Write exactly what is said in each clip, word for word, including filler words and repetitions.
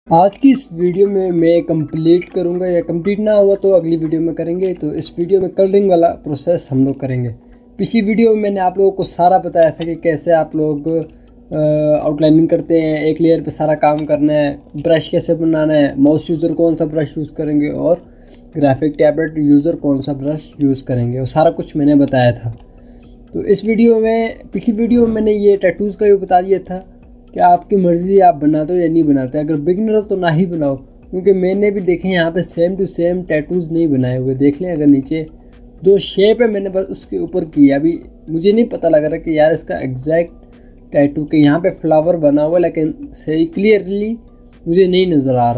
आज की इस वीडियो में मैं कंप्लीट करूंगा, या कंप्लीट ना हुआ तो अगली वीडियो में करेंगे। तो इस वीडियो में कलरिंग वाला प्रोसेस हम लोग करेंगे। पिछली वीडियो में मैंने आप लोगों को सारा बताया था कि कैसे आप लोग आउटलाइनिंग करते हैं, एक लेयर पे सारा काम करना है, ब्रश कैसे बनाना है, माउस यूज़र कौन सा ब्रश यूज़ करेंगे और ग्राफिक टैबलेट यूज़र कौन सा ब्रश यूज़ करेंगे, वो सारा कुछ मैंने बताया था। तो इस वीडियो में, पिछली वीडियो में मैंने ये टैटूज़ का भी बता दिया था कि आपकी मर्ज़ी आप बनाते हो या नहीं बनाते। अगर बिगिनर हो तो ना ही बनाओ, क्योंकि मैंने भी देखे यहाँ पे सेम टू सेम टैटूज़ नहीं बनाए हुए। देख लें, अगर नीचे जो शेप है मैंने बस उसके ऊपर किया। अभी मुझे नहीं पता लग रहा कि यार इसका एग्जैक्ट टैटू के यहाँ पे फ्लावर बना हुआ, लेकिन सही क्लियरली मुझे नहीं नज़र आ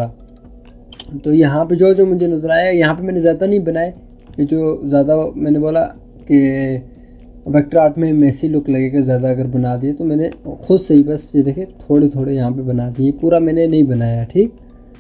रहा। तो यहाँ पे जो जो मुझे नज़र आया, यहाँ पे मैंने ज़्यादा नहीं बनाए। ये जो ज़्यादा मैंने बोला कि वेक्टर आर्ट में मेसी लुक लगेगा ज़्यादा अगर बना दिए, तो मैंने खुद से ही बस ये देखे थोड़े थोड़े यहाँ पे बना दिए, पूरा मैंने नहीं बनाया। ठीक,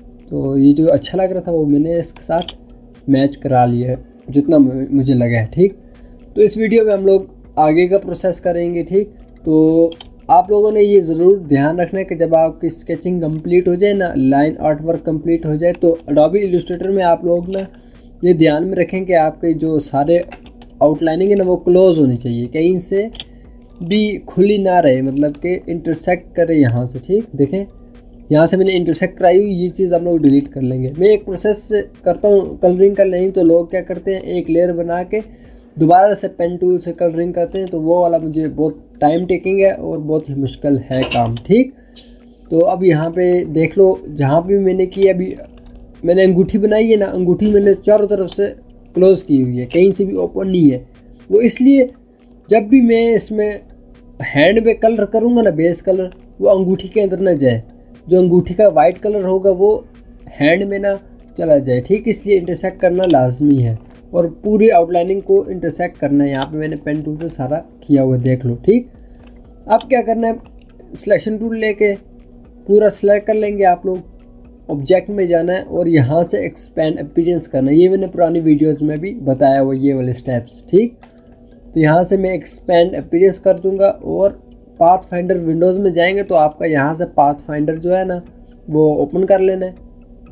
तो ये जो अच्छा लग रहा था वो मैंने इसके साथ मैच करा लिया है जितना मुझे लगा है। ठीक, तो इस वीडियो में हम लोग आगे का प्रोसेस करेंगे। ठीक, तो आप लोगों ने ये ज़रूर ध्यान रखना है कि जब आपकी स्केचिंग कंप्लीट हो जाए ना, लाइन आर्ट वर्क कंप्लीट हो जाए, तो एडोबी इलस्ट्रेटर में आप लोग ना ये ध्यान में रखें कि आपके जो सारे आउटलाइनिंग है ना वो क्लोज होनी चाहिए, कहीं से भी खुली ना रहे, मतलब कि इंटरसेक्ट करे यहाँ से। ठीक, देखें यहाँ से मैंने इंटरसेक्ट कराई हुई, ये चीज़ हम लोग डिलीट कर लेंगे। मैं एक प्रोसेस करता हूँ कलरिंग कर, नहीं तो लोग क्या करते हैं, एक लेयर बना के दोबारा से पेन टूल से कलरिंग करते हैं, तो वो वाला मुझे बहुत टाइम टेकिंग है और बहुत ही मुश्किल है काम। ठीक, तो अब यहाँ पे देख लो, जहाँ भी मैंने की, अभी मैंने अंगूठी बनाई है ना, अंगूठी मैंने चारों तरफ से क्लोज़ की हुई है, कहीं से भी ओपन नहीं है। वो इसलिए जब भी मैं इसमें हैंड में कलर करूँगा ना, बेस कलर, वो अंगूठी के अंदर ना जाए, जो अंगूठी का वाइट कलर होगा वो हैंड में ना चला जाए। ठीक, इसलिए इंटरसेक्ट करना लाजमी है और पूरी आउटलाइनिंग को इंटरसेक्ट करना है। यहाँ पे मैंने पेन टूल से सारा किया हुआ, देख लो। ठीक, अब क्या करना है, सिलेक्शन टूल लेके पूरा सिलेक्ट कर लेंगे आप लोग, ऑब्जेक्ट में जाना है और यहाँ से एक्सपेंड अपीयरेंस करना है। ये मैंने पुरानी वीडियोस में भी बताया हुआ ये वाले स्टेप्स। ठीक, तो यहाँ से मैं एक्सपेंड अपीयरेंस कर दूंगा और पाथ फाइंडर विंडोज़ में जाएंगे तो आपका यहाँ से पाथ फाइंडर जो है ना वो ओपन कर लेना है।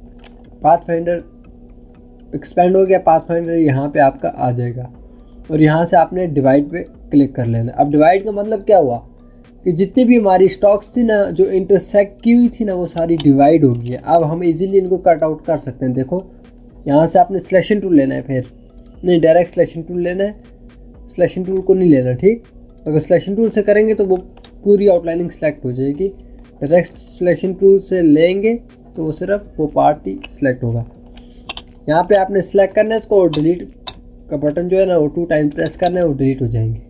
पाथ फाइंडर एक्सपेंड हो गया, पाथ फाइंडर यहाँ पे आपका आ जाएगा और यहाँ से आपने डिवाइड पे क्लिक कर लेना है। अब डिवाइड का मतलब क्या हुआ कि जितनी भी हमारी स्टॉक्स थी ना, जो इंटरसेक्ट की हुई थी ना, वो सारी डिवाइड हो गई है। अब हम इजीली इनको कट आउट कर सकते हैं। देखो यहाँ से आपने सिलेक्शन टूल लेना है, फिर नहीं डायरेक्ट सिलेक्शन टूल लेना है, सिलेक्शन टूल को नहीं लेना। ठीक, अगर सिलेक्शन टूल से करेंगे तो वो पूरी आउटलाइनिंग सेलेक्ट हो जाएगी। डायरेक्ट सिलेक्शन टूल से लेंगे तो वो सिर्फ वो पार्ट ही सिलेक्ट होगा। यहाँ पर आपने सेलेक्ट करना है इसको और डिलीट का बटन जो है ना वो टू टाइम प्रेस करना है, वो डिलीट हो जाएंगे।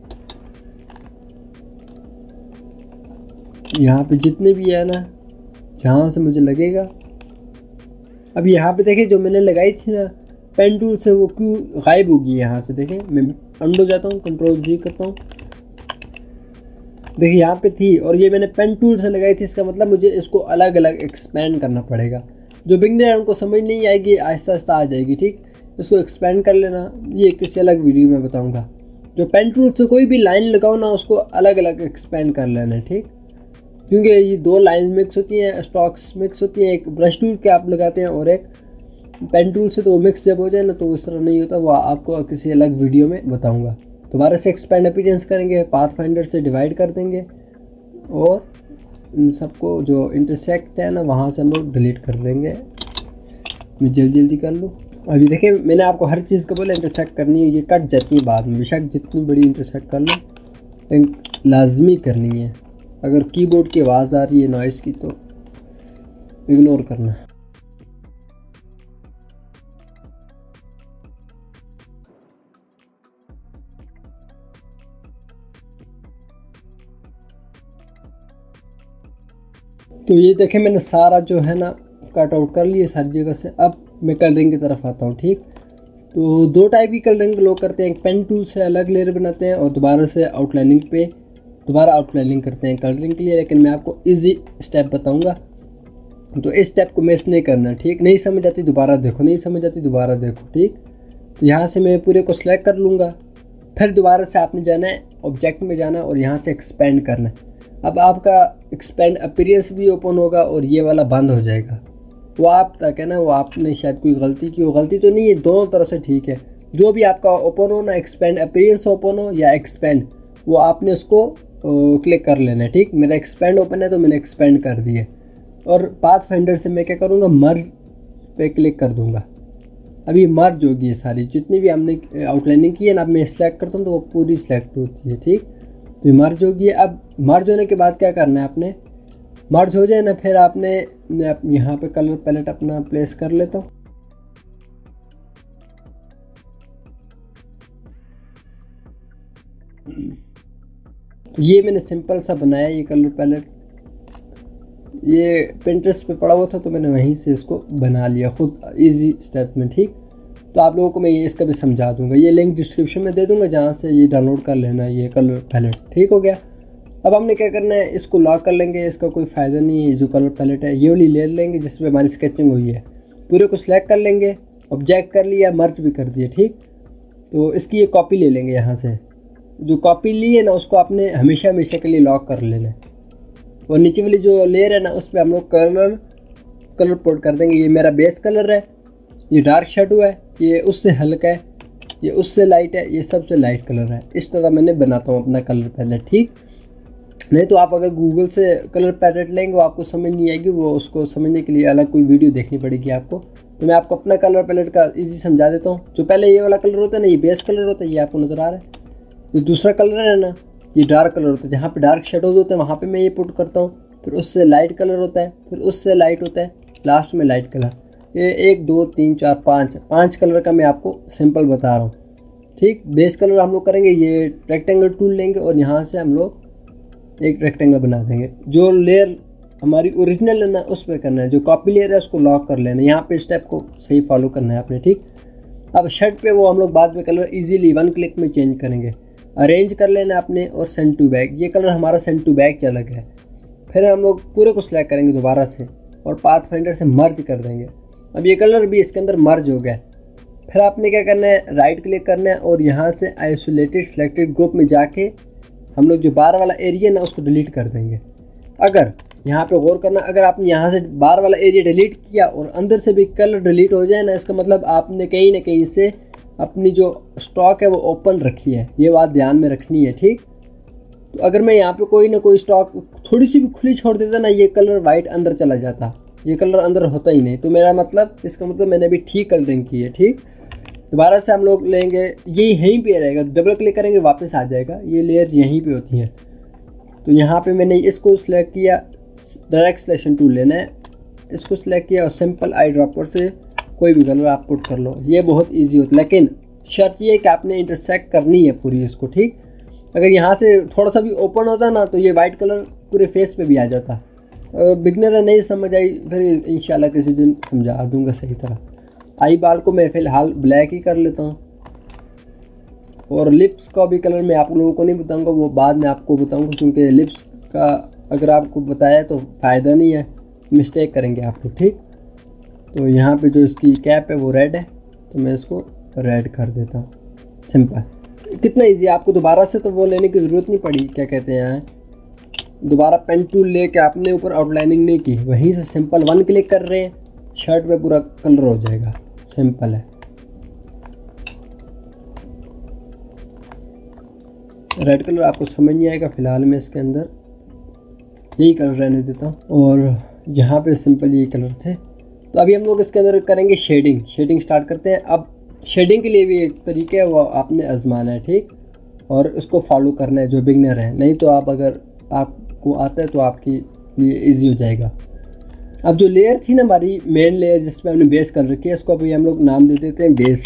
यहाँ पे जितने भी है ना, जहाँ से मुझे लगेगा। अब यहाँ पे देखें जो मैंने लगाई थी ना पेन टूल से, वो क्यों गायब होगी। यहाँ से देखें, मैं अंडो जाता हूँ, कंट्रोल जी करता हूँ, देखिए यहाँ पे थी और ये मैंने पेन टूल से लगाई थी। इसका मतलब मुझे इसको अलग अलग एक्सपेंड करना पड़ेगा। जो बिगनर है उनको समझ नहीं आएगी, आहिस्ता आहिस्ता आ जाएगी। ठीक, इसको एक्सपेंड कर लेना, ये किसी अलग वीडियो में बताऊँगा। जो पेन टूल से कोई भी लाइन लगाओ ना, उसको अलग अलग एक्सपेंड कर लेना है। ठीक, क्योंकि ये दो लाइन मिक्स होती हैं, स्टॉक्स मिक्स होती हैं, एक ब्रश टूल के आप लगाते हैं और एक पेन टूल से, तो वो मिक्स जब हो जाए ना तो इस तरह नहीं होता। वो आपको किसी अलग वीडियो में बताऊंगा। दोबारा से एक्सपेंड अपीयरेंस करेंगे, पाथ फाइंडर से डिवाइड कर देंगे और इन सबको जो इंटरसेक्ट है ना वहाँ से हम लोग डिलीट कर देंगे। मैं जल्दी जल्दी कर लूँ। अभी देखिए मैंने आपको हर चीज़ को बोला इंटरसेक्ट करनी है, ये कट जाती है बाद में, बेशक जितनी बड़ी इंटरसेक्ट कर लो, लेकिन लाजमी करनी है। अगर कीबोर्ड की आवाज़ आ रही है नॉइज़ की तो इग्नोर करना। तो ये देखें मैंने सारा जो है ना कट आउट कर लिया सारी जगह से। अब मैं कलरिंग की तरफ आता हूँ। ठीक, तो दो टाइप की कलरिंग लोग करते हैं, एक पेन टूल से अलग लेयर बनाते हैं और दोबारा से आउटलाइनिंग पे दोबारा आउटलाइनिंग करते हैं कलरिंग के लिए। लेकिन मैं आपको इजी स्टेप बताऊंगा, तो इस स्टेप को मिस नहीं करना। ठीक, नहीं समझ आती दोबारा देखो, नहीं समझ आती दोबारा देखो। ठीक, तो यहाँ से मैं पूरे को सिलेक्ट कर लूँगा, फिर दोबारा से आपने जाना है ऑब्जेक्ट में जाना है और यहाँ से एक्सपेंड करना है। अब आपका एक्सपेंड अपीयरेंस भी ओपन होगा और ये वाला बंद हो जाएगा। वो आप तक है ना, वो आपने शायद कोई गलती की हो। गलती तो नहीं है, दोनों तरह से ठीक है। जो भी आपका ओपन हो ना, एक्सपेंड अपीयरेंस ओपन हो या एक्सपेंड, वो आपने उसको क्लिक कर लेना है। ठीक, मेरा एक्सपेंड ओपन है तो मैंने एक्सपेंड कर दिया। और पाथ फाइंडर से मैं क्या करूँगा, मर्ज पे क्लिक कर दूँगा। अभी मर्ज होगी ये सारी जितनी भी हमने आउटलाइनिंग की है ना, अब मैं सिलेक्ट करता हूँ तो वो पूरी सिलेक्ट होती है। ठीक, तो ये मर्ज होगी। अब मर्ज होने के बाद क्या करना है आपने, मर्ज हो जाए ना, फिर आपने मैं यहाँ पे कलर पैलेट अपना प्लेस कर लेता हूँ। तो ये मैंने सिंपल सा बनाया ये कलर पैलेट, ये पिंटरेस्ट पे पड़ा हुआ था तो मैंने वहीं से इसको बना लिया खुद इजी स्टेप में। ठीक, तो आप लोगों को मैं ये इसका भी समझा दूंगा, ये लिंक डिस्क्रिप्शन में दे दूंगा जहाँ से ये डाउनलोड कर लेना ये कलर पैलेट। ठीक हो गया। अब हमने क्या करना है, इसको लॉक कर लेंगे, इसका कोई फ़ायदा नहीं है। जो कलर पैलेट है ये वाली ले लेंगे जिसमें हमारी स्केचिंग हुई है, पूरे को सिलेक्ट कर लेंगे, ऑब्जेक्ट कर लिया, मर्ज भी कर दिया। ठीक, तो इसकी ये कॉपी ले लेंगे यहाँ से। जो कॉपी ली है ना उसको आपने हमेशा हमेशा के लिए लॉक कर लेना है। और नीचे वाली जो लेयर है ना उस पर हम लोग कलर कलर पोर्ट कर देंगे। ये मेरा बेस कलर है, ये डार्क शेडो है, ये उससे हल्का है, ये उससे लाइट है, ये सबसे लाइट कलर है। इस तरह मैंने बनाता हूँ अपना कलर पैलेट। ठीक, नहीं तो आप अगर गूगल से कलर पैलेट लेंगे वो आपको समझ नहीं आएगी, वो उसको समझने के लिए अलग कोई वीडियो देखनी पड़ेगी आपको। तो मैं आपको अपना कलर पैलेट का इजी समझा देता हूँ। जो पहले ये वाला कलर होता है ना, ये बेस कलर होता है, ये आपको नज़र आ रहा है। जो दूसरा कलर है ना, ये डार्क कलर होता है, जहाँ पे डार्क शेडोज होते हैं वहाँ पे मैं ये पुट करता हूँ। फिर उससे लाइट कलर होता है, फिर उससे लाइट होता है, लास्ट में लाइट कलर। ये एक दो तीन चार पाँच पाँच कलर का मैं आपको सिंपल बता रहा हूँ। ठीक, बेस कलर हम लोग करेंगे, ये रेक्टेंगल टूल लेंगे और यहाँ से हम लोग एक रेक्टेंगल बना देंगे। जो लेयर हमारी ओरिजिनल है ना उस पर करना है, जो कॉपी लेयर है उसको लॉक कर लेना है। यहाँ पे स्टेप को सही फॉलो करना है आपने। ठीक, अब शर्ट पे वो हम लोग बाद में कलर इजीली वन क्लिक में चेंज करेंगे। अरेंज कर लेना आपने और सेंड टू बैक, ये कलर हमारा सेंड टू बैक अलग है। फिर हम लोग पूरे को सिलेक्ट करेंगे दोबारा से और पाथ फाइंडर से मर्ज कर देंगे। अब ये कलर भी इसके अंदर मर्ज हो गया। फिर आपने क्या करना है, राइट क्लिक करना है और यहाँ से आइसोलेटेड सिलेक्टेड ग्रुप में जाके हम लोग जो बार वाला एरिया ना उसको डिलीट कर देंगे। अगर यहाँ पे गौर करना, अगर आपने यहाँ से बार वाला एरिया डिलीट किया और अंदर से भी कलर डिलीट हो जाए ना, इसका मतलब आपने कहीं ना कहीं से अपनी जो स्टॉक है वो ओपन रखी है। ये बात ध्यान में रखनी है। ठीक, तो अगर मैं यहाँ पे कोई ना कोई स्टॉक थोड़ी सी भी खुली छोड़ देता ना, ये कलर वाइट अंदर चला जाता, ये कलर अंदर होता ही नहीं। तो मेरा मतलब, इसका मतलब मैंने अभी ठीक कलरिंग की है। ठीक, दोबारा से हम लोग लेंगे, ये यहीं पे रहेगा, डबल क्लिक करेंगे वापस आ जाएगा। ये लेयर्स यहीं पे होती हैं। तो यहाँ पे मैंने इसको सिलेक्ट किया, डायरेक्ट सिलेक्शन टूल लेना है, इसको सिलेक्ट किया और सिंपल आई ड्रॉपर से कोई भी कलर आप पुट कर लो। ये बहुत इजी होता है, लेकिन शर्त ये है कि आपने इंटरसेक्ट करनी है पूरी इसको। ठीक, अगर यहाँ से थोड़ा सा भी ओपन होता ना तो ये वाइट कलर पूरे फेस पे भी आ जाता। अगर बिगनर नहीं समझ आई फिर इंशाल्लाह किसी दिन समझा दूंगा सही तरह। आई बाल को मैं फ़िलहाल ब्लैक ही कर लेता हूँ और लिप्स का भी कलर मैं आप लोगों को नहीं बताऊँगा, वो बाद में आपको बताऊँगा, क्योंकि लिप्स का अगर आपको बताया तो फ़ायदा नहीं है, मिस्टेक करेंगे आप लोग। ठीक, तो यहाँ पे जो इसकी कैप है वो रेड है तो मैं इसको रेड कर देता हूँ। सिंपल, कितना इजी। आपको दोबारा से तो वो लेने की ज़रूरत नहीं पड़ी, क्या कहते हैं यहाँ दोबारा पेन टूल ले के आपने ऊपर आउटलाइनिंग नहीं की, वहीं से सिंपल वन क्लिक कर रहे हैं, शर्ट पे पूरा कलर हो जाएगा। सिंपल है। रेड कलर आपको समझ नहीं आएगा, फ़िलहाल मैं इसके अंदर यही कलर रहने देता हूँ और यहाँ पे सिंपल यही कलर थे। तो अभी हम लोग इसके अंदर करेंगे शेडिंग। शेडिंग स्टार्ट करते हैं। अब शेडिंग के लिए भी एक तरीका है, वो आपने आजमाना है। ठीक, और उसको फॉलो करना है जो बिगनर है, नहीं तो आप अगर आपको आता है तो आपके लिए इजी हो जाएगा। अब जो लेयर थी ना हमारी मेन लेयर जिसमें हमने बेस कलर किया, इसको अभी हम लोग नाम दे देते हैं बेस।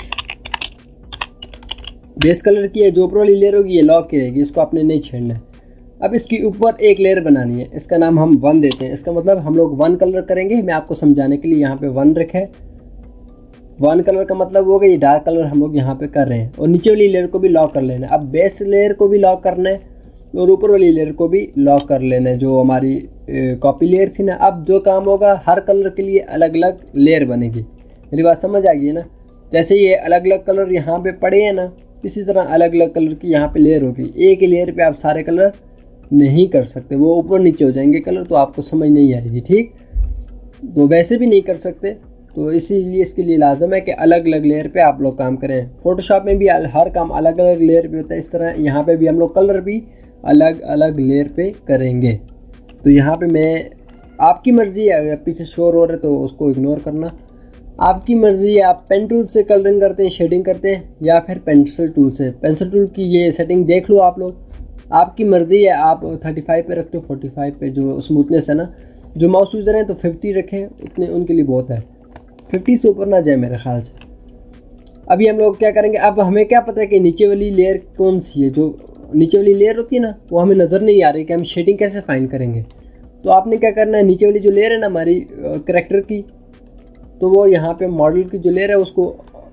बेस कलर की है, जो ऊपर वाली लेयर होगी ये लॉक की रहेगी, इसको आपने नहीं छेड़ना है। अब इसके ऊपर एक लेयर बनानी है, इसका नाम हम वन देते हैं। इसका मतलब हम लोग वन कलर करेंगे। मैं आपको समझाने के लिए यहाँ पे वन रखा है। वन कलर का मतलब होगा ये डार्क कलर हम लोग यहाँ पे कर रहे हैं और नीचे वाली लेयर को भी लॉक कर लेना है। अब बेस लेयर को भी लॉक करना है और ऊपर वाली लेयर को भी लॉक कर लेना है, जो हमारी कॉपी लेयर थी ना। अब जो काम होगा, हर कलर के लिए अलग अलग लेयर बनेगी। मेरी बात समझ आ गई है ना? जैसे ये अलग अलग कलर यहाँ पे पड़े हैं ना, इसी तरह अलग अलग कलर की यहाँ पे लेयर होगी। एक ही लेयर पे आप सारे कलर नहीं कर सकते, वो ऊपर नीचे हो जाएंगे कलर, तो आपको समझ नहीं आएगी। ठीक, तो वैसे भी नहीं कर सकते, तो इसीलिए इसके लिए लाजम है कि अलग अलग लेयर पे आप लोग काम करें। फोटोशॉप में भी हर काम अलग अलग लेयर पे होता है, इस तरह यहाँ पे भी हम लोग कलर भी अलग अलग लेयर पे करेंगे। तो यहाँ पे मैं, आपकी मर्ज़ी है, अगर पीछे शोर हो रहा है तो उसको इग्नोर करना, आपकी मर्ज़ी है। आप पेन टूल से कलरिंग करते हैं, शेडिंग करते हैं, या फिर पेंसिल टूल से। पेंसिल टूल की ये सेटिंग देख लो आप लोग, आपकी मर्ज़ी है। आप पैंतीस पे रखते हो, पैंतालीस पे जो स्मूथनेस है ना, जो माउस यूज़र हैं तो पचास रखें, उतने उनके लिए बहुत है, पचास से ऊपर ना जाए मेरे ख्याल से। अभी हम लोग क्या करेंगे, अब हमें क्या पता है कि नीचे वाली लेयर कौन सी है, जो नीचे वाली लेयर होती है ना, वो हमें नज़र नहीं आ रही कि हम शेडिंग कैसे फाइंड करेंगे। तो आपने क्या करना है, नीचे वाली जो लेयर है ना हमारी करैक्टर की, तो वो यहाँ पे मॉडल की जो लेयर है उसको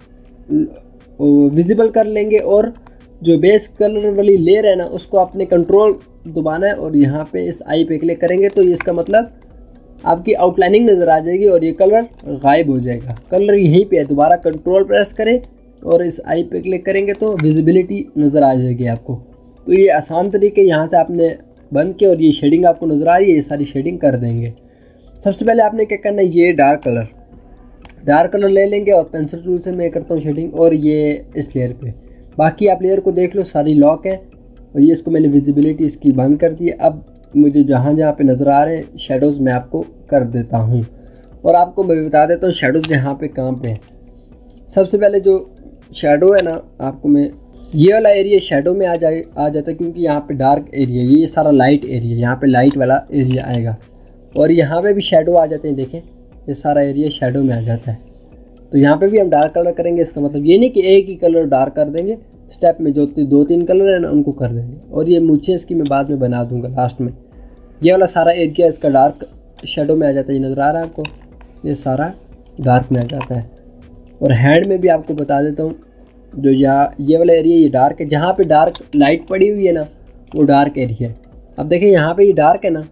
विजिबल कर लेंगे, और जो बेस कलर वाली लेयर है ना उसको आपने कंट्रोल दबाना है और यहाँ पे इस आई पे क्लिक करेंगे, तो इसका मतलब आपकी आउटलाइनिंग नज़र आ जाएगी और ये कलर गायब हो जाएगा। कलर यहीं पे है, दोबारा कंट्रोल प्रेस करें और इस आई पे क्लिक करेंगे तो विजिबिलिटी नज़र आ जाएगी आपको। तो ये आसान तरीके, यहाँ से आपने बंद किया और ये शेडिंग आपको नज़र आ रही है, ये सारी शेडिंग कर देंगे। सबसे पहले आपने क्या करना है, ये डार्क कलर डार्क कलर ले लेंगे और पेंसिल टूल से मैं करता हूँ शेडिंग, और ये इस लेयर पे। बाकी आप लेयर को देख लो, सारी लॉक है, और ये इसको मैंने विजिबिलिटी इसकी बंद कर दी है। अब मुझे जहाँ जहाँ पे नज़र आ रहे हैं शेडोज़ मैं आपको कर देता हूँ, और आपको मैं बता देता हूँ शेडोज़ यहाँ पे कहाँ पे हैं। सबसे पहले जो शेडो है ना, आपको मैं ये वाला एरिया शेडो में आ जाए आ जाता है, क्योंकि यहाँ पे डार्क एरिया, ये सारा लाइट एरिया, यहाँ पे लाइट वाला एरिया आएगा, और यहाँ पे भी शेडो आ जाते हैं। देखें, ये सारा एरिया शेडो में आ जाता है। तो यहाँ पे भी हम डार्क कलर करेंगे, इसका मतलब ये नहीं कि एक ही कलर डार्क कर देंगे, स्टेप में जो दो तीन कलर है ना उनको कर देंगे। और ये मुझे इसकी मैं बाद में बना दूंगा लास्ट में। ये वाला सारा एरिया इसका डार्क शेडो में आ जाता है, ये नज़र आ रहा है आपको, ये सारा डार्क में आ जाता है। और हैंड में भी आपको बता देता हूँ, जो यहाँ ये वाला एरिया ये डार्क है, जहाँ पे डार्क लाइट पड़ी हुई है ना वो डार्क एरिया है। अब देखें यहाँ पे ये डार्क है ना,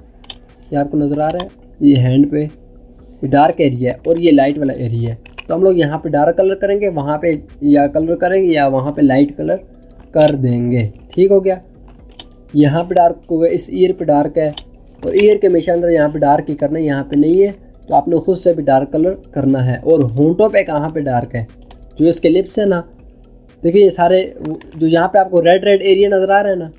ये आपको नज़र आ रहा है, ये हैंड पे ये डार्क एरिया है और ये लाइट वाला एरिया है। तो हम लोग यहाँ पे डार्क कलर करेंगे, वहाँ पे या कलर करेंगे या वहाँ पे लाइट कलर कर देंगे। ठीक हो गया। यहाँ पे डार्क हो गया, इस ईयर पे डार्क है, और ईयर के हमेशा अंदर यहाँ पे डार्क ही करना है, यहाँ पे नहीं है, तो आपने खुद से भी डार्क कलर करना है। और होंठों पे कहाँ पे डार्क है, जो इसके लिप्स है ना, देखिए ये सारे जो यहाँ पे आपको रेड रेड एरिया नज़र आ रहा है ना,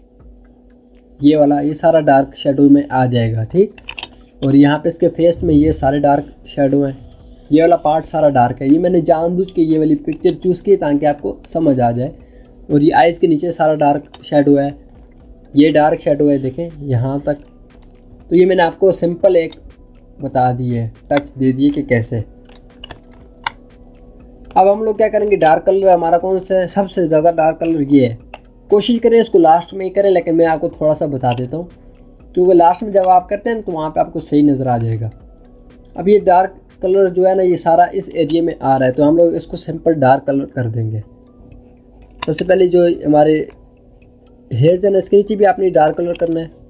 ये वाला, ये सारा डार्क शेडो में आ जाएगा। ठीक। और यहाँ पे इसके फेस में ये सारे डार्क शेडो हैं, ये वाला पार्ट सारा डार्क है। ये मैंने जानबूझ के ये वाली पिक्चर चूज़ की ताकि आपको समझ आ जाए। और ये आइज़ के नीचे सारा डार्क शेडो है, ये डार्क शेडो है, देखें यहाँ तक। तो ये मैंने आपको सिंपल एक बता दी है, टच दे दिए कि कैसे। अब हम लोग क्या करेंगे, डार्क कलर हमारा कौन सा है, सबसे ज़्यादा डार्क कलर ये है। कोशिश करें इसको लास्ट में ही करें, लेकिन मैं आपको थोड़ा सा बता देता हूँ, क्योंकि लास्ट में जब आप करते हैं तो वहाँ पे आपको सही नज़र आ जाएगा। अब ये डार्क कलर जो है ना, ये सारा इस एरिया में आ रहा है, तो हम लोग इसको सिंपल डार्क कलर कर देंगे। सबसे पहले जो हमारे हेयर्स है ना, इसके नीचे भी आपने डार्क कलर करना है।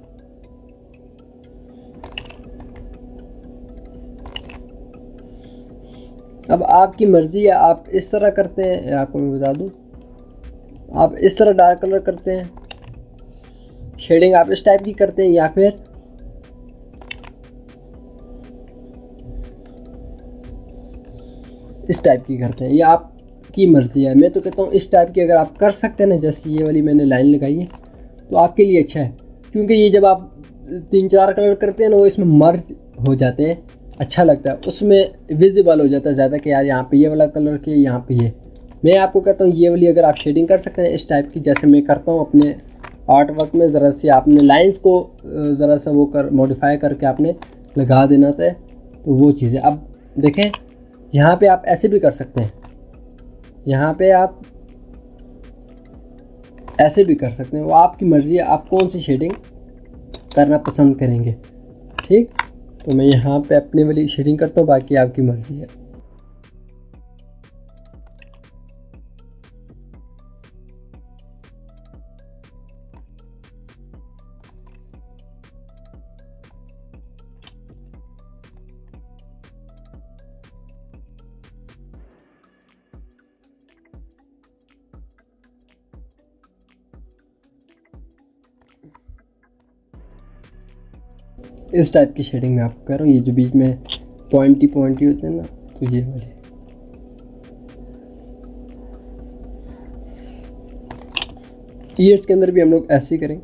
अब आपकी मर्ज़ी है, आप इस तरह करते हैं, आपको मैं बता दूं, आप इस तरह डार्क कलर करते हैं, शेडिंग आप इस टाइप की करते हैं, या फिर इस टाइप की करते हैं, ये आपकी मर्ज़ी है। मैं तो कहता हूँ इस टाइप की अगर आप कर सकते हैं ना, जैसे ये वाली मैंने लाइन लगाई है, तो आपके लिए अच्छा है, क्योंकि ये जब आप तीन चार कलर करते हैं ना, वो इसमें मर्ज हो जाते हैं, अच्छा लगता है, उसमें विजिबल हो जाता है ज़्यादा कि यार यहाँ पे ये वाला कलर किया, यहाँ पे ये। मैं आपको कहता हूँ ये वाली अगर आप शेडिंग कर सकते हैं इस टाइप की, जैसे मैं करता हूँ अपने आर्ट वर्क में, ज़रा सी आपने लाइंस को ज़रा सा वो कर मॉडिफाई करके आपने लगा देना होता है, तो वो चीज़ें। अब देखें यहाँ पे आप ऐसे भी कर सकते हैं, यहाँ पे आप ऐसे भी कर सकते हैं, वो आपकी मर्ज़ी है, आप कौन सी शेडिंग करना पसंद करेंगे। ठीक। तो मैं यहाँ पे अपने वाली शेडिंग करता हूँ, बाकी आपकी मर्ज़ी है। इस टाइप की शेडिंग मैं आपको कर रहा हूँ। ये जो बीच में पॉइंटी पॉइंटी होते हैं ना, तो ये वाले। ईयर्स के अंदर भी हम लोग ऐसे ही करेंगे।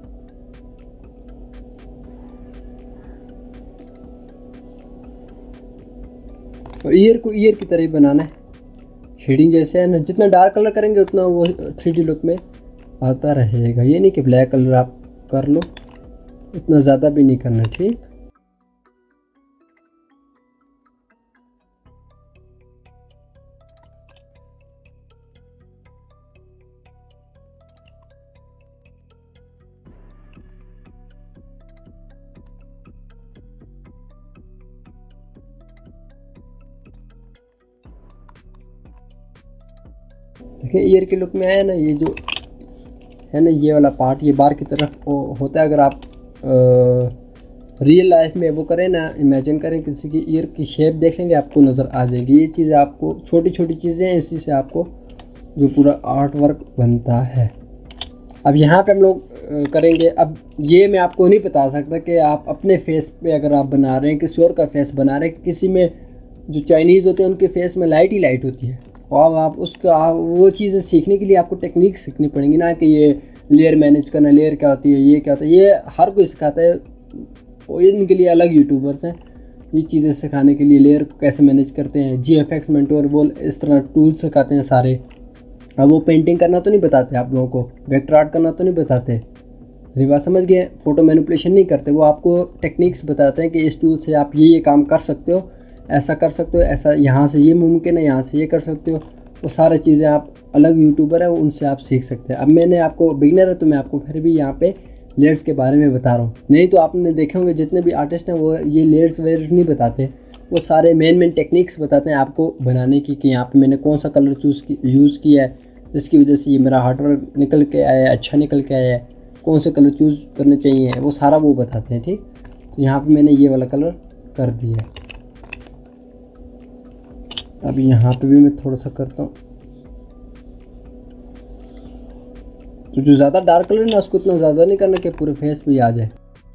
तो ईयर को ईयर की तरह ही बनाना है, शेडिंग जैसे है ना। जितना डार्क कलर करेंगे उतना वो थ्री डी लुक में आता रहेगा। ये नहीं कि ब्लैक कलर आप कर लो, इतना ज़्यादा भी नहीं करना, ठीक। देखिए ईयर के लुक में आया ना, ये जो है ना ये वाला पार्ट, ये बार की तरफ वो होता है। अगर आप रियल लाइफ में वो करें ना, इमेजिन करें किसी की ईयर की शेप देखेंगे, आपको नज़र आ जाएगी। ये चीज़ें आपको छोटी छोटी चीज़ें हैं, इसी से आपको जो पूरा आर्ट वर्क बनता है। अब यहाँ पे हम लोग करेंगे। अब ये मैं आपको नहीं बता सकता कि आप अपने फेस पे अगर आप बना रहे हैं, किसी और का फेस बना रहे हैं, किसी में जो चाइनीज़ होते हैं उनके फेस में लाइट ही लाइट होती है, और आप उसका वो चीज़ें सीखने के लिए आपको टेक्निक सीखनी पड़ेंगी ना, कि ये लेयर मैनेज करना, लेयर क्या होती है, ये क्या होता है, ये हर कोई सिखाता है। और इनके लिए अलग यूट्यूबर्स हैं ये चीज़ें सिखाने के लिए, लेयर को कैसे मैनेज करते हैं, जी एफ एक्स मेंटोर बोल इस तरह टूल सिखाते हैं सारे। अब वो पेंटिंग करना तो नहीं बताते आप लोगों को, वेक्टर आर्ट करना तो नहीं बताते, मेरी बात समझ गए। फोटो मैनिपुलेशन नहीं करते, वो आपको टेक्निक्स बताते हैं कि इस टूल से आप ये ये काम कर सकते हो, ऐसा कर सकते हो, ऐसा यहाँ से ये मुमकिन है, यहाँ से ये कर सकते हो। वो सारी चीज़ें आप अलग यूट्यूबर हैं उनसे आप सीख सकते हैं। अब मैंने आपको बिगिनर है तो मैं आपको फिर भी यहाँ पे लेयर्स के बारे में बता रहा हूँ। नहीं तो आपने देखे होंगे जितने भी आर्टिस्ट हैं वो ये लेयर्स वेयर्स नहीं बताते, वो सारे मेन मेन टेक्निक्स बताते हैं आपको बनाने की, कि यहाँ पे मैंने कौन सा कलर चूज़ की यूज़ किया है जिसकी वजह से ये मेरा हार्ड वर्क निकल के आया है, अच्छा निकल के आया है, कौन से कलर चूज़ करने चाहिए, वो सारा वो बताते हैं, ठीक। तो यहाँ पे मैंने ये वाला कलर कर दिया है। अब यहाँ पे भी मैं थोड़ा सा करता हूँ, तो जो ज़्यादा डार्क कलर है ना उसको इतना ज़्यादा नहीं करना कि पूरे फेस पे आ जाए।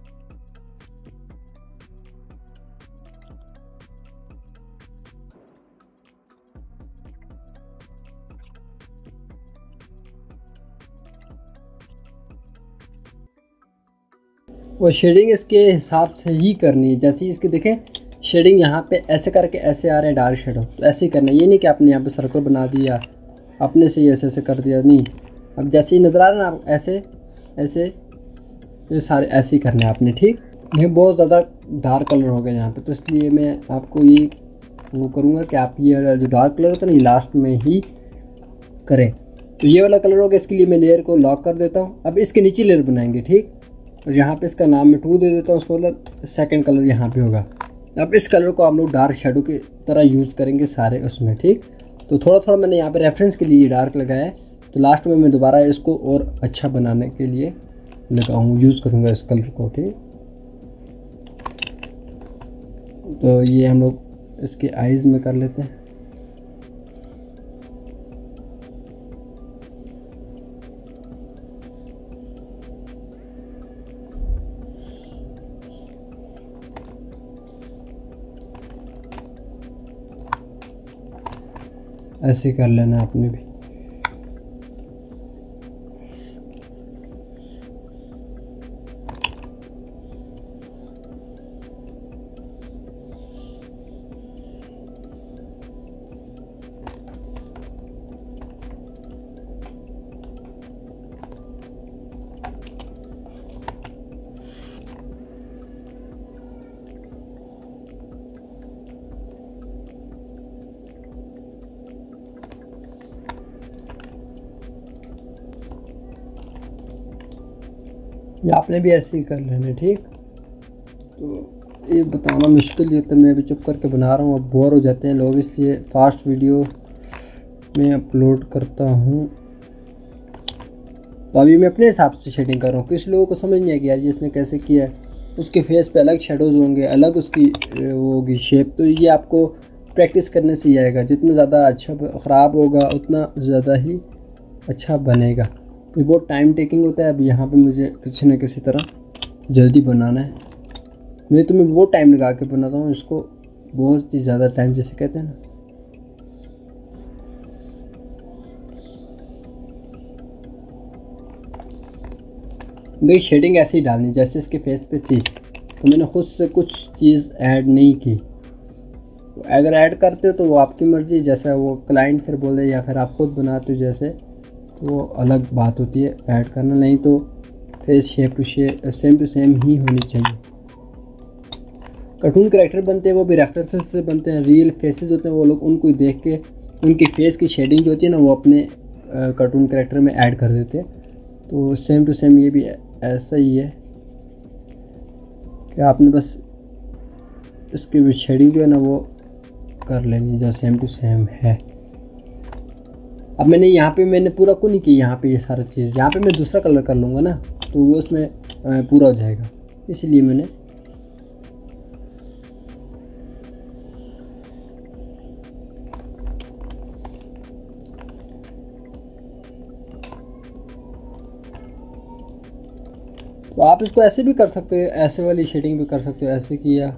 वो शेडिंग इसके हिसाब से ही करनी है, जैसे इसके देखें शेडिंग यहाँ पे ऐसे करके ऐसे आ रहे हैं डार्क शेडो, तो ऐसे ही करना है। ये नहीं कि आपने यहाँ पे सर्कल बना दिया अपने से ही ऐसे ऐसे कर दिया, नहीं। अब जैसे ही नज़र आ रहा है ना ऐसे ऐसे ये सारे ऐसे ही करने हैं आपने, ठीक। ये बहुत ज़्यादा डार्क कलर हो गया यहाँ पे, तो इसलिए मैं आपको ये वो करूँगा कि आप ये जो डार्क कलर होता है ना ये लास्ट में ही करें। तो ये वाला कलर हो गया, इसके लिए मैं लेयर को लॉक कर देता हूँ। अब इसके नीचे लेयर बनाएंगे, ठीक। और यहाँ पे इसका नाम मैं टू दे देता हूँ, उसको मतलब सेकंड कलर यहाँ पे होगा। अब इस कलर को हम लोग डार्क शेडो की तरह यूज़ करेंगे सारे उसमें, ठीक। तो थोड़ा थोड़ा मैंने यहाँ पे रेफरेंस के लिए डार्क लगाया है, तो लास्ट में मैं दोबारा इसको और अच्छा बनाने के लिए लगाऊँ यूज़ करूँगा इस कलर को, ठीक। तो ये हम लोग इसके आइज़ में कर लेते हैं। ऐसे कर लेना आपने भी। ये आपने भी ऐसे ही कर लेना, ठीक। तो ये बताना मुश्किल ही होता है, मैं अभी चुप करके बना रहा हूँ, अब बोर हो जाते हैं लोग, इसलिए फास्ट वीडियो में अपलोड करता हूँ। तो अभी मैं अपने हिसाब से शेडिंग कर रहा हूँ, कुछ लोगों को समझ नहीं आएगी यार ये इसने कैसे किया है, उसके फेस पे अलग शेडोज़ होंगे, अलग उसकी वो होगी शेप। तो ये आपको प्रैक्टिस करने से ही आएगा, जितना ज़्यादा अच्छा ख़राब होगा उतना ज़्यादा ही अच्छा बनेगा। ये बहुत टाइम टेकिंग होता है। अब यहाँ पे मुझे किसी न किसी तरह जल्दी बनाना है। मैं तो मैं बहुत टाइम लगा के बनाता हूँ इसको, बहुत ही ज़्यादा टाइम जैसे कहते हैं ना। देखिए शेडिंग ऐसे ही डालनी जैसे इसके फेस पे थी, तो मैंने खुद से कुछ चीज़ ऐड नहीं की। अगर ऐड करते हो तो वो आपकी मर्ज़ी, जैसा वो क्लाइंट फिर बोले या फिर आप खुद बनाते हो जैसे, तो वो अलग बात होती है ऐड करना। नहीं तो face shape to shape same to same ही होनी चाहिए। कार्टून कैरेक्टर बनते हैं वो भी रेफरेंसेस से बनते हैं, रियल फेसेस होते हैं वो लोग उनको देख के उनकी फेस की शेडिंग जो होती है ना वो अपने कार्टून कैरेक्टर में ऐड कर देते हैं। तो सेम टू सेम ये भी ऐसा ही है कि आपने बस इसकी भी शेडिंग जो है ना वो कर लेनी जो सेम टू सेम है। अब मैंने यहाँ पे मैंने पूरा को नहीं किया यहाँ पे ये सारा चीज़, यहाँ पे मैं दूसरा कलर कर लूँगा ना तो वो उसमें पूरा हो जाएगा, इसलिए मैंने तो आप इसको ऐसे भी कर सकते हो, ऐसे वाली शेडिंग भी कर सकते हो, ऐसे किया।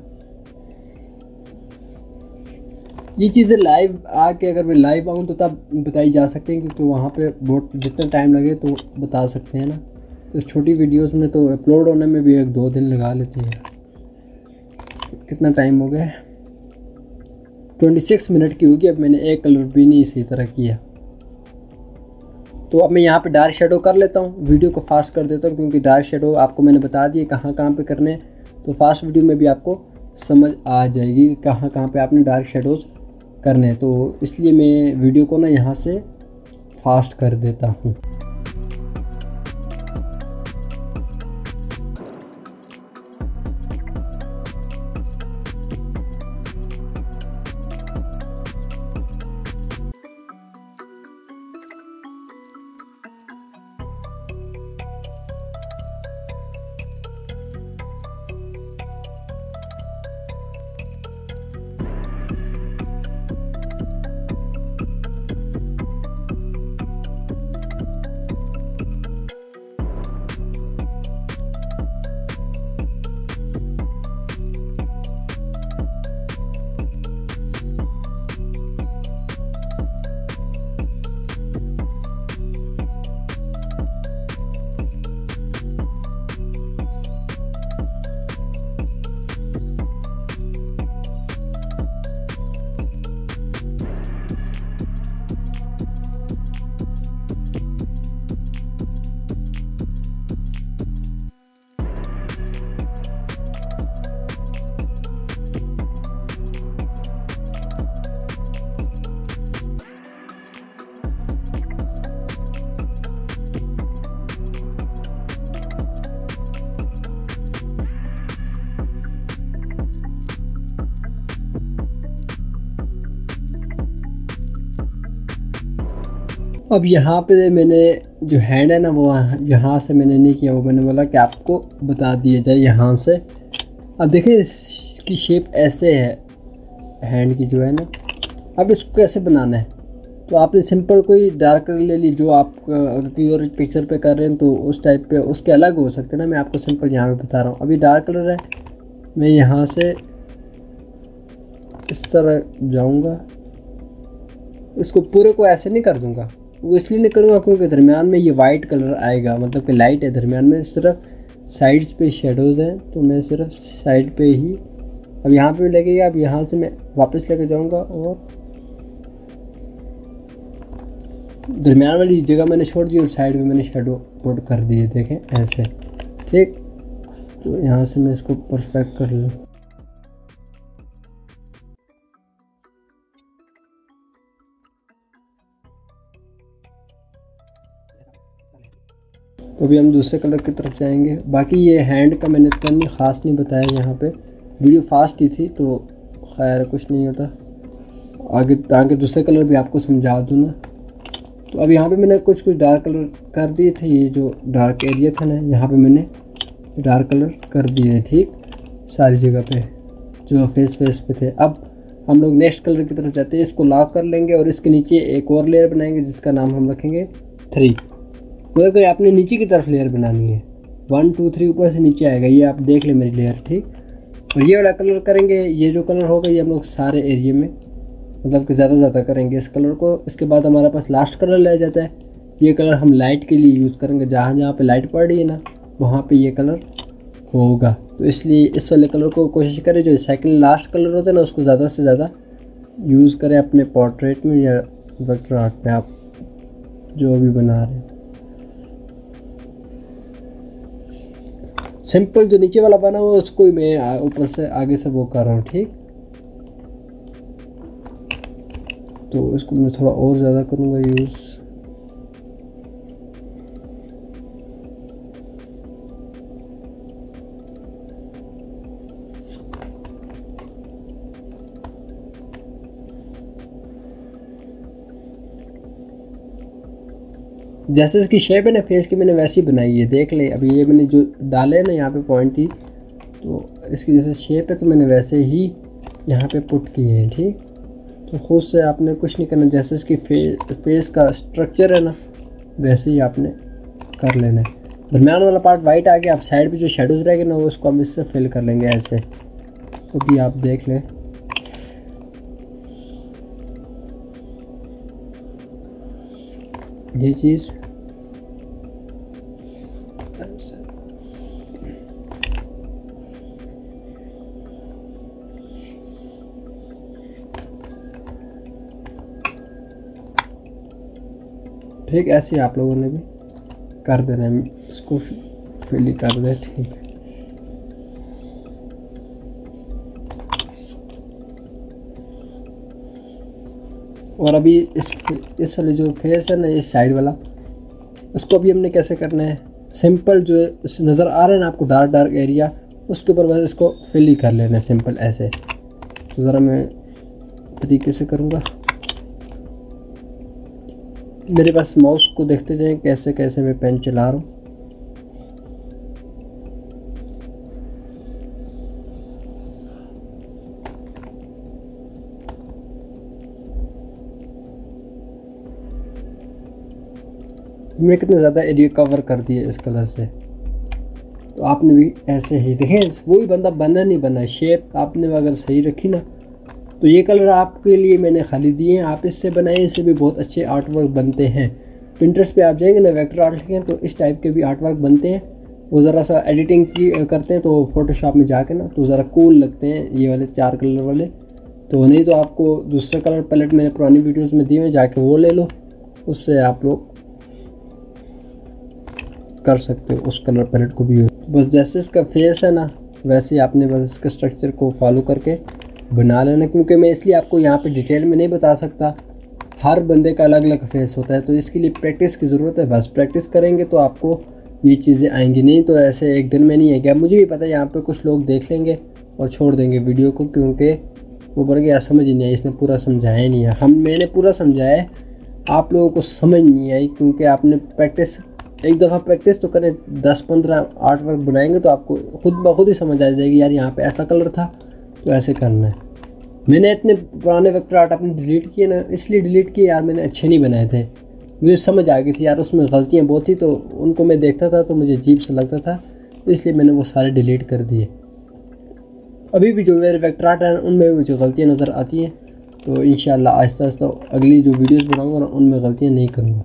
ये चीज़ें लाइव आके अगर मैं लाइव आऊँ तो तब बताई जा सकते हैं, क्योंकि वहाँ पे बहुत जितना टाइम लगे तो बता सकते हैं ना। तो छोटी वीडियोस में तो अपलोड होने में भी एक दो दिन लगा लेती है। कितना टाइम हो गया, छब्बीस मिनट की होगी। अब मैंने एक कलर भी नहीं इसी तरह किया। तो अब मैं यहाँ पे डार्क शेडो कर लेता हूँ, वीडियो को फास्ट कर देता हूँ, क्योंकि डार्क शेडो आपको मैंने बता दिए कहाँ कहाँ पे करने हैं। तो फास्ट वीडियो में भी आपको समझ आ जाएगी कहाँ कहाँ पे आपने डार्क शेडोज़ करने हैं। तो इसलिए मैं वीडियो को ना यहाँ से फास्ट कर देता हूँ। अब यहाँ पे मैंने जो हैंड है ना वो यहाँ से मैंने नहीं किया, वो मैंने बोला कि आपको बता दिया जाए यहाँ से। अब देखिए इसकी शेप ऐसे है हैंड की जो है ना। अब इसको कैसे बनाना है, तो आपने सिंपल कोई डार्क कलर ले ली, जो आप अगर कोई और पिक्चर पे कर रहे हैं तो उस टाइप पे उसके अलग हो सकते हैं ना। मैं आपको सिंपल यहाँ पे बता रहा हूँ। अभी डार्क कलर है, मैं यहाँ से इस तरह जाऊँगा, इसको पूरे को ऐसे नहीं कर दूँगा। वो इसलिए नहीं करूँगा क्योंकि दरमियान में ये वाइट कलर आएगा, मतलब कि लाइट है दरमियान में, सिर्फ साइड्स पे शेडोज़ हैं, तो मैं सिर्फ साइड पे ही अब यहाँ पे लगेगा। अब यहाँ से मैं वापस लेके जाऊँगा और दरमियान वाली जगह मैंने छोड़ दी और साइड में मैंने शेडो पुट कर दिए, देखें ऐसे, ठीक। तो यहाँ से मैं इसको परफेक्ट कर लूँ। तो अभी हम दूसरे कलर की तरफ जाएंगे। बाकी ये हैंड का मैंने इतना नहीं ख़ास नहीं बताया, यहाँ पे वीडियो फास्ट ही थी तो खैर कुछ नहीं होता। आगे आगे दूसरे कलर भी आपको समझा दूँ ना। तो अब यहाँ पे मैंने कुछ कुछ डार्क कलर कर दिए थे, ये जो डार्क एरिया था ना यहाँ पे मैंने डार्क कलर कर दिए, ठीक, सारी जगह पे जो फेस फेस पे थे। अब हम लोग नेक्स्ट कलर की तरफ जाते हैं, इसको लॉक कर लेंगे और इसके नीचे एक और लेयर बनाएंगे जिसका नाम हम रखेंगे थ्री। मतलब कि आपने नीचे की तरफ लेयर बनानी है, वन टू थ्री ऊपर से नीचे आएगा, ये आप देख लें मेरी लेयर, ठीक। और ये वाला कलर करेंगे, ये जो कलर होगा ये हम लोग सारे एरिया में मतलब कि ज़्यादा ज़्यादा करेंगे इस कलर को। इसके बाद हमारे पास लास्ट कलर रह जाता है, ये कलर हम लाइट के लिए यूज़ करेंगे, जहाँ जहाँ पे लाइट पड़ रही है ना वहाँ पे ये कलर होगा। तो इसलिए इस वाले कलर को कोशिश करें जो सेकंड लास्ट कलर होता है ना उसको ज़्यादा से ज़्यादा यूज़ करें अपने पोर्ट्रेट में या वेक्टर आर्ट में आप जो भी बना रहे हैं। सिंपल जो नीचे वाला बना हुआ उसको ही मैं ऊपर से आगे से वो कर रहा हूँ, ठीक। तो इसको मैं थोड़ा और ज़्यादा करूँगा यूज़। जैसे इसकी शेप है ना फेस की मैंने वैसी बनाई है, देख ले। अभी ये मैंने जो डाले ना यहाँ पे पॉइंट ही, तो इसकी जैसे शेप है तो मैंने वैसे ही यहाँ पे पुट किए हैं, ठीक। तो खुद से आपने कुछ नहीं करना, जैसे इसकी फे, फेस का स्ट्रक्चर है ना वैसे ही आपने कर लेना है। दरम्यान वाला पार्ट वाइट आ गया, आप साइड पे जो शेडोज़ रहेंगे ना वो उसको हम इससे फिल कर लेंगे ऐसे। तो भी आप देख लें ये चीज़ ठीक। ऐसे आप लोगों ने भी कर देना है, इसको फिल कर दे, ठीक है। और अभी इस इस वाले जो फेस है ना इस साइड वाला, उसको अभी हमने कैसे करना है, सिंपल जो नज़र आ रहा है ना आपको डार्क डार्क एरिया, उसके ऊपर बस इसको फिल ही कर लेना है सिंपल ऐसे। तो ज़रा मैं तरीके से करूँगा, मेरे पास माउस को देखते जाएं कैसे कैसे मैं पेन चला रहा हूँ। मैंने कितने ज़्यादा एरिया कवर कर दिए इस कलर से। तो आपने भी ऐसे ही देखें, वही बंदा बना नहीं बना, शेप आपने अगर सही रखी ना तो ये कलर आपके लिए मैंने खाली दिए हैं, आप इससे बनाएं, इससे भी बहुत अच्छे आर्ट वर्क बनते हैं। पिंटरेस्ट पे आप जाएंगे ना वेक्टर आर्ट लिखें तो इस टाइप के भी आर्ट वर्क बनते हैं। वो ज़रा सा एडिटिंग की करते हैं तो फोटोशॉप में जाके ना तो ज़रा कूल लगते हैं ये वाले चार कलर वाले। तो नहीं तो आपको दूसरा कलर पैलेट मैंने पुरानी वीडियोज़ में दिए हुए, जाके वो ले लो, उससे आप लोग कर सकते हो उस कलर पैलेट को भी। बस जैसे इसका फेस है ना वैसे ही आपने बस इसके स्ट्रक्चर को फॉलो करके बना लेना, क्योंकि मैं इसलिए आपको यहाँ पे डिटेल में नहीं बता सकता, हर बंदे का अलग अलग फेस होता है। तो इसके लिए प्रैक्टिस की ज़रूरत है, बस प्रैक्टिस करेंगे तो आपको ये चीज़ें आएंगी, नहीं तो ऐसे एक दिन में नहीं है। क्या मुझे भी पता है यहाँ पे कुछ लोग देख लेंगे और छोड़ देंगे वीडियो को, क्योंकि वो बोल गया समझ ही नहीं आई, इसने पूरा समझाया नहीं है। हम मैंने पूरा समझाया है, आप लोगों को समझ नहीं आई, क्योंकि आपने प्रैक्टिस एक दफ़ा प्रैक्टिस तो करें, दस पंद्रह आर्ट वर्क बनाएंगे तो आपको खुद ब खुद ही समझ आ जाएगी, यार यहाँ पे ऐसा कलर था तो ऐसे करना है। मैंने इतने पुराने वेक्टर आर्ट अपने डिलीट किए ना, इसलिए डिलीट किए यार मैंने अच्छे नहीं बनाए थे, मुझे समझ आ गई थी यार उसमें गलतियाँ बहुत थी, तो उनको मैं देखता था तो मुझे अजीब सा लगता था, इसलिए मैंने वो सारे डिलीट कर दिए। अभी भी जो मेरे वेक्टर आर्ट हैं उनमें मुझे गलतियाँ नज़र आती हैं, तो इंशाल्लाह आहिस्ता आहिस्ता अगली जो वीडियोज़ बनाऊँगा ना उनमें गलतियाँ नहीं करूँगा।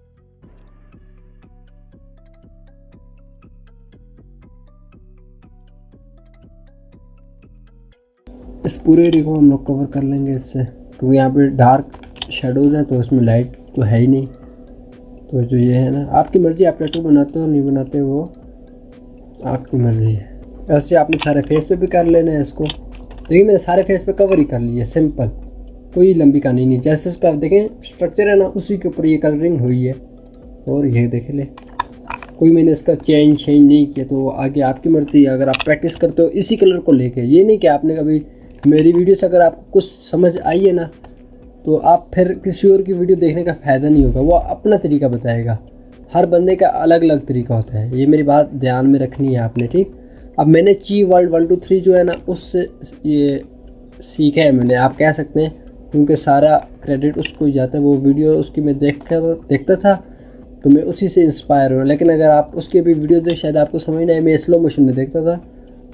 इस पूरे एरिया को हम लोग कवर कर लेंगे इससे, क्योंकि यहाँ पे डार्क शेडोज़ हैं तो इसमें लाइट तो है ही नहीं। तो जो ये है ना, आपकी मर्ज़ी, आप टैटू बनाते हो नहीं बनाते वो आपकी मर्ज़ी है। ऐसे आपने सारे फेस पे भी कर लेना है इसको। देखिए मैंने सारे फेस पे कवर ही कर लिया, सिंपल, कोई लंबी कहानी नहीं। जैसे इसका देखें स्ट्रक्चर है ना उसी के ऊपर ये कलरिंग हुई है, और ये देख ले, कोई मैंने इसका चेंज चेंज नहीं किया। तो आगे आपकी मर्ज़ी, अगर आप प्रैक्टिस करते हो इसी कलर को लेके, ये नहीं कि आपने कभी मेरी वीडियो से अगर आपको कुछ समझ आई है ना तो आप फिर किसी और की वीडियो देखने का फ़ायदा नहीं होगा, वो अपना तरीका बताएगा, हर बंदे का अलग अलग तरीका होता है, ये मेरी बात ध्यान में रखनी है आपने, ठीक। अब मैंने ची वर्ल्ड वन टू थ्री जो है ना उससे ये सीखा है मैंने, आप कह सकते हैं, क्योंकि सारा क्रेडिट उसको ही जाता है। वो वीडियो उसकी मैं देखा देखता था तो मैं उसी से इंस्पायर हुआ। लेकिन अगर आप उसके भी वीडियो देख शायद आपको समझ नहीं आए, मैं स्लो मोशन में देखता था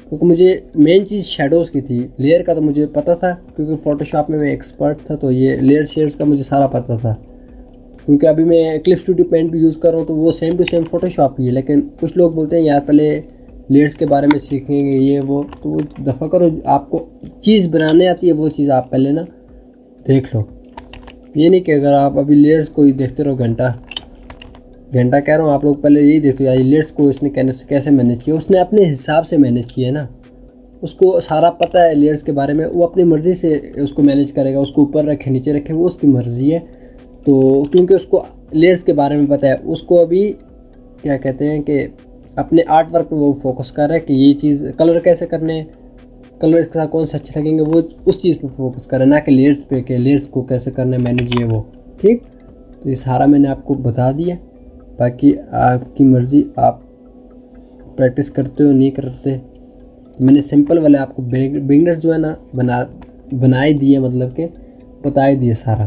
क्योंकि मुझे मेन चीज़ शेडोज़ की थी। लेयर का तो मुझे पता था क्योंकि फ़ोटोशॉप में मैं एक्सपर्ट था, तो ये लेयर शेयर्स का मुझे सारा पता था। क्योंकि अभी मैं क्लिप स्टूडियो पेंट भी यूज़ कर रहा हूँ तो वो सेम टू सेम फ़ोटोशॉप ही है। लेकिन कुछ लोग बोलते हैं यार पहले लेयर्स के बारे में सीखेंगे ये वो, तो वो दफ़ा करो, आपको चीज़ बनाने आती है वो चीज़ आप पहले ना देख लो। ये नहीं कि अगर आप अभी लेयर्स को ही देखते रहो घंटा घंटा कह रहा हूँ, आप लोग पहले यही देखते हो यार लेयर्स को इसने कैसे मैनेज किया। उसने अपने हिसाब से मैनेज किया है ना, उसको सारा पता है लेयर्स के बारे में, वो अपनी मर्ज़ी से उसको मैनेज करेगा। उसको ऊपर रखे नीचे रखे वो उसकी मर्ज़ी है। तो क्योंकि उसको लेयर्स के बारे में पता है, उसको अभी क्या कहते हैं कि अपने आर्ट वर्क पे वो फोकस कर रहा है कि ये चीज़ कलर कैसे करने हैं, कलर इसके साथ कौन से अच्छे लगेंगे, वो उस चीज़ पे फोकस कर रहा है, ना कि लेयर्स पे कि लेयर्स को कैसे करना है मैनेज ये वो। ठीक, तो ये सारा मैंने आपको बता दिया। बाकी आपकी मर्ज़ी, आप प्रैक्टिस करते हो नहीं करते। मैंने सिंपल वाले आपको बिगनर्स जो है ना बना बनाए दिए, मतलब कि बताए दिए सारा।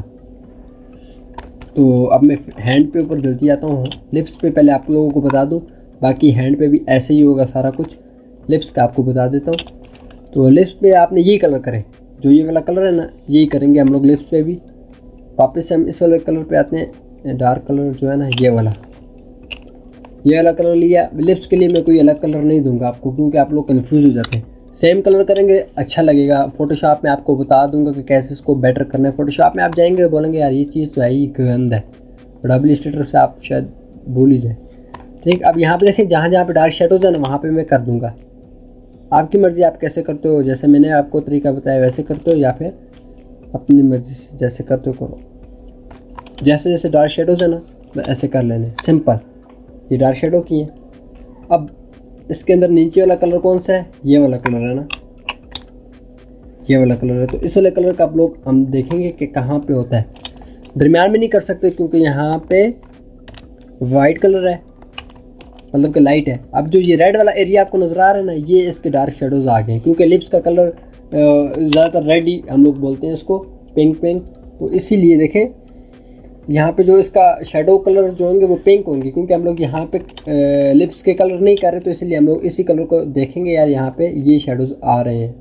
तो अब मैं हैंड पे ऊपर जल्दी आता हूँ। लिप्स पे पहले आप लोगों को बता दूँ, बाकी हैंड पे भी ऐसे ही होगा सारा कुछ। लिप्स का आपको बता देता हूँ। तो लिप्स पे आपने यही कलर करें, जो ये वाला कलर है ना यही करेंगे हम लोग लिप्स पे भी। वापस से हम इस वाले कलर पे आते हैं, डार्क कलर जो है ना ये वाला ये वाला कलर लिया। लिप्स के लिए मैं कोई अलग कलर नहीं दूंगा आपको, क्योंकि आप लोग कन्फ्यूज़ हो जाते हैं। सेम कलर करेंगे अच्छा लगेगा। फोटोशॉप में आपको बता दूंगा कि कैसे इसको बेटर करना है। फोटोशॉप में आप जाएंगे बोलेंगे यार ये चीज़ तो है ही गंद है, डबल इलस्ट्रेटर से आप शायद भूल ही जाए। ठीक, अब यहाँ पे देखें जहाँ जहाँ पे डार्क शेडोज़ है ना वहाँ पे मैं कर दूंगा। आपकी मर्ज़ी आप कैसे करते हो, जैसे मैंने आपको तरीका बताया वैसे करते हो, या फिर अपनी मर्ज़ी से जैसे करते हो करो। जैसे जैसे डार्क शेडोज़ है ना ऐसे कर लेने, सिंपल। ये डार्क शेडो की है। अब इसके अंदर नीचे वाला कलर कौन सा है, ये वाला कलर है ना, ये वाला कलर है। तो इस वाले कलर का आप लोग हम देखेंगे कि कहाँ पे होता है। दरमियान में नहीं कर सकते क्योंकि यहाँ पे वाइट कलर है, मतलब कि लाइट है। अब जो ये रेड वाला एरिया आपको नज़र आ रहा है ना, ये इसके डार्क शेडोज़ आ गए, क्योंकि लिप्स का कलर ज़्यादातर रेड ही हम लोग बोलते हैं इसको, पिंक पिंक। तो इसीलिए देखें यहाँ पे जो इसका शेडो कलर जो होंगे वो पिंक होंगे, क्योंकि हम लोग यहाँ पे लिप्स के कलर नहीं कर रहे, तो इसलिए हम लोग इसी कलर को देखेंगे यार यहाँ पे ये शेडोज आ रहे हैं,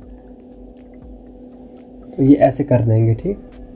तो ये ऐसे कर देंगे। ठीक,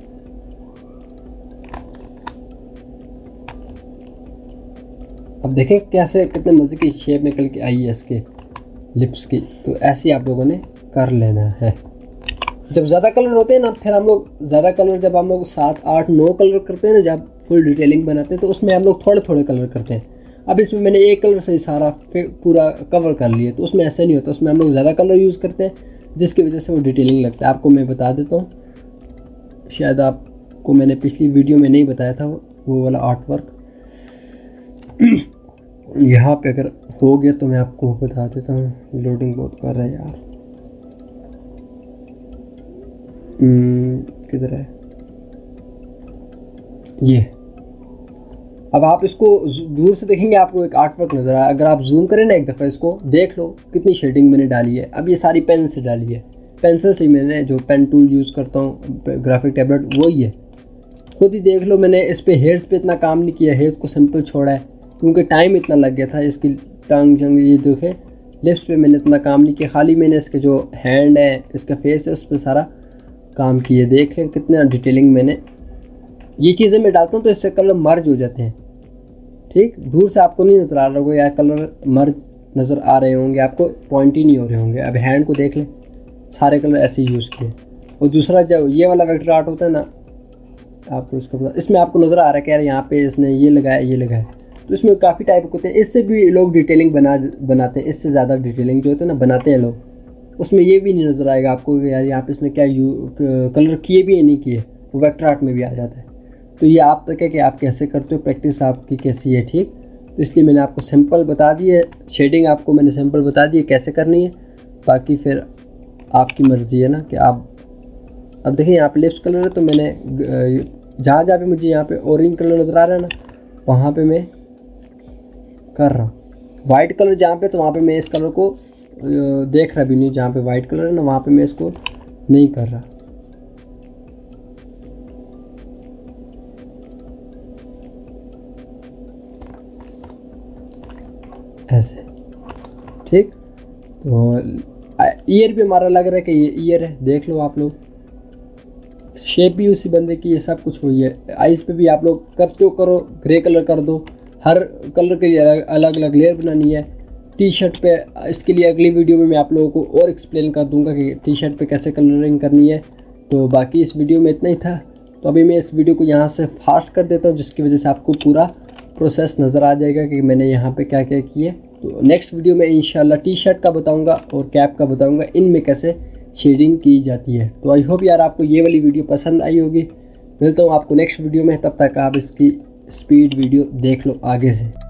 अब देखें कैसे कितने मज़े की शेप निकल के आई है इसके लिप्स की। तो ऐसे आप लोगों ने कर लेना है। जब ज़्यादा कलर होते हैं ना, फिर हम लोग ज़्यादा कलर जब हम लोग सात आठ नौ कलर करते हैं ना, जब फुल डिटेलिंग बनाते हैं तो उसमें हम लोग थोड़े थोड़े कलर करते हैं। अब इसमें मैंने एक कलर से सारा पूरा कवर कर लिया, तो उसमें ऐसा नहीं होता। उसमें हम लोग ज़्यादा कलर यूज़ करते हैं, जिसकी वजह से वो डिटेलिंग लगता है। आपको मैं बता देता हूँ, शायद आपको मैंने पिछली वीडियो में नहीं बताया था वो वाला आर्ट वर्क। यहाँ पे अगर हो गया तो मैं आपको बता देता हूँ। लोडिंग बहुत कर रहा है यार, किधर है ये। अब आप इसको दूर से देखेंगे आपको एक आर्ट वर्क नज़र आया। अगर आप जूम करें ना एक दफ़ा, इसको देख लो कितनी शेडिंग मैंने डाली है। अब ये सारी पेन से डाली है, पेंसिल से मैंने जो पेन टूल यूज़ करता हूँ, ग्राफिक टैबलेट, वही है। खुद ही देख लो, मैंने इस पर हेयर्स पे इतना काम नहीं किया, हेयर्स को सिंपल छोड़ा है क्योंकि टाइम इतना लग गया था। इसकी टांग जंग ये देखे, लिप्स पे मैंने इतना काम नहीं किया, खाली मैंने इसके जो हैंड है, इसका फेस है, उस पर सारा काम किए। देख लें कितना डिटेलिंग मैंने, ये चीज़ें मैं डालता हूँ तो इससे कलर मर्ज हो जाते हैं। ठीक, दूर से आपको नहीं नज़र आ रहा होगा, या कलर मर्ज नज़र आ रहे होंगे आपको, पॉइंट ही नहीं हो रहे होंगे। अब हैंड को देख लें, सारे कलर ऐसे ही यूज़ किए। और दूसरा जब ये वाला वेक्टर आर्ट होता है ना, आपको इसका पता, इसमें आपको नज़र आ रहा है कि यार यहाँ पे इसने ये लगाया ये लगाया, तो इसमें काफ़ी टाइप होते हैं। इससे भी लोग डिटेलिंग बना बनाते हैं, इससे ज़्यादा डिटेलिंग जो होते हैं ना बनाते हैं लोग। उसमें ये भी नहीं नज़र आएगा आपको कि यार यहाँ पे इसने क्या यू कलर किए भी या नहीं किए, वो वेक्टर आर्ट में भी आ जाता है। तो ये आप तक है कि आप कैसे करते हो, प्रैक्टिस आपकी कैसी है। ठीक, तो इसलिए मैंने आपको सिंपल बता दी है, शेडिंग आपको मैंने सिंपल बता दी है कैसे करनी है। बाकी फिर आपकी मर्ज़ी है ना कि आप, अब देखिए यहाँ पे लिप्स कलर है, तो मैंने जहाँ जहाँ पे मुझे यहाँ पे ऑरेंज कलर नज़र आ रहा है ना, वहाँ पे मैं कर रहा हूँ। वाइट कलर जहाँ पे, तो वहाँ पे मैं इस कलर को देख रहा भी नहीं। जहाँ पे वाइट कलर है ना, वहाँ पे मैं इसको नहीं कर रहा। ऐसे, ठीक। तो ईयर भी हमारा लग रहा है कि ये ईयर है, देख लो आप लोग। शेप भी उसी बंदे की, ये सब कुछ वही है। आइज पे भी आप लोग करते हो करो, ग्रे कलर कर दो। हर कलर के लिए अलग अलग लेयर बनानी है। टी शर्ट पे इसके लिए अगली वीडियो में मैं आप लोगों को और एक्सप्लेन कर दूंगा कि टी शर्ट पे कैसे कलरिंग करनी है। तो बाकी इस वीडियो में इतना ही था। तो अभी मैं इस वीडियो को यहाँ से फास्ट कर देता हूँ, जिसकी वजह से आपको पूरा प्रोसेस नज़र आ जाएगा कि मैंने यहाँ पे क्या क्या किए। तो नेक्स्ट वीडियो में इंशाल्लाह टी शर्ट का बताऊँगा और कैप का बताऊँगा, इनमें कैसे शेडिंग की जाती है। तो आई होप यार आपको ये वाली वीडियो पसंद आई होगी। मिलता हूँ आपको नेक्स्ट वीडियो में, तब तक आप इसकी स्पीड वीडियो देख लो आगे से।